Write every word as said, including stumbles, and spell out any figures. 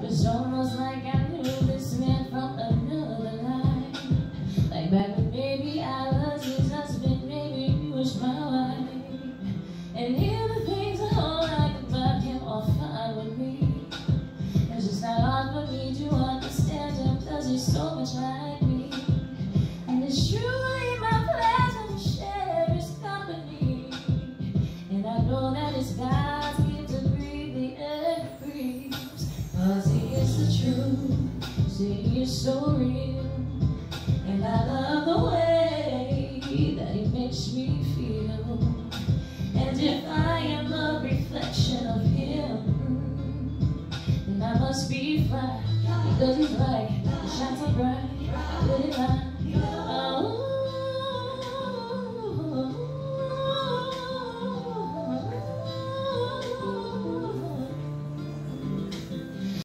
It's almost like I knew this man from another life. Like back when maybe I was his husband, maybe he was my wife. And here the things I don't like about him are fine with me. It's just not hard for me to understand him, cause he's so much like me. And it's truly my pleasure to share his company. And I know that it's God's gift to breathe the air he breathes. Cause he is the truth, see he is so real. And I love the way that he makes me feel. And if I am a reflection of him, then I must be fine, because he's right, he shines so bright, really fine. Oh.